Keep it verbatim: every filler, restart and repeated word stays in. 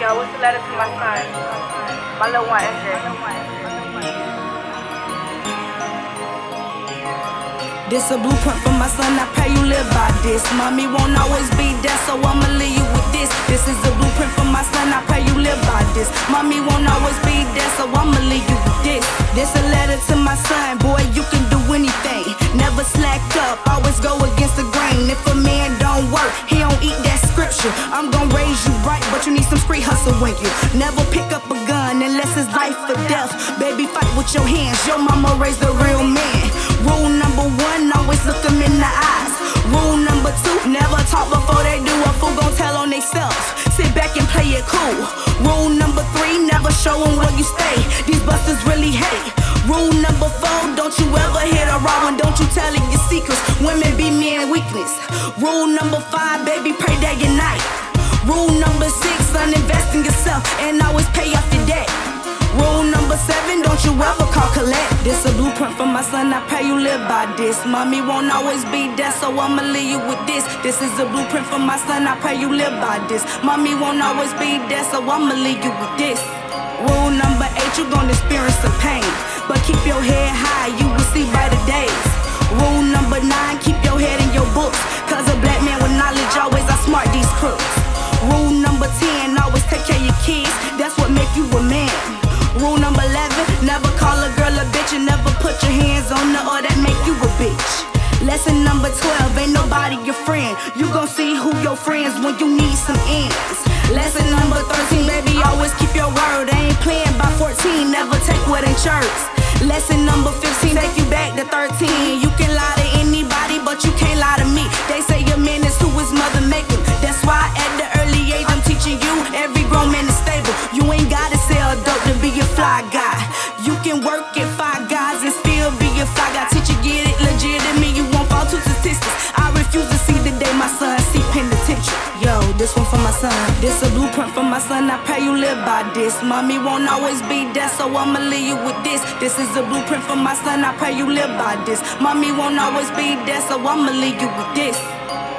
Yo, what's the letter to my son? My little one, S J. This a blueprint for my son, I pray you live by this. Mommy won't always be there, so I'ma leave you with this. This is a blueprint for my son, I pray you live by this. Mommy won't always be there, so I'ma leave you with this. This a letter to my son, boy, you can do anything. Never slack up, always go against the grain. If a man don't work, he don't eat that scripture. I'm gon' raise you right, but you need some street hustle when you never pick up a gun unless it's life or death. Baby, fight with your hands, your mama raised a real man. Rule number one, always look them in the eyes. Rule number two, never talk before they do. A fool gon' tell on they self. Sit back and play it cool. Rule number three, never show them where you stay. These busters really hate. Rule number four, don't you ever hit a raw one. Don't you tell it your secrets. Women be men weakness. Rule number five, baby, pray day and night. Rule number six, son, invest in yourself and always pay off your debt. Rule number seven, don't you ever call collect. This a blueprint for my son, I pray you live by this. Mommy won't always be there, so I'ma leave you with this. This is a blueprint for my son, I pray you live by this. Mommy won't always be there, so I'ma leave you with this. Rule number eight, you gon' experience some pain, but keep your head high, you will see brighter days. Rule number nine, keep your head in your books, cause a black man with knowledge always outsmart these crooks. Rule number ten, always take care of your kids, that's what make you a man. Rule number eleven, never call a girl a bitch and never put your hands on her or that make you a bitch. Lesson number twelve, ain't nobody your friend. You gon' see who your friends when you need some ends. Lesson number thirteen, baby, always keep your word. I ain't playing by fourteen, never take what ain't yours. Lesson number fifteen, take you back to thirteen. You can lie to anybody, but you can't lie to me. They say your man is who his mother make him. That's why at the early age I'm teaching you every grown man is stable. You ain't gotta sell dope to be a fly guy. You can work at Five Guys and still be a fly guy. Teach you get it legitimate, you won't fall to statistics. I refuse to see the day my son see penitentiary. Yo, this one for my son. This a blueprint for my son, I pray you live by this. Mommy won't always be there, so I'ma leave you with this. This is a blueprint for my son, I pray you live by this. Mommy won't always be there, so I'ma leave you with this.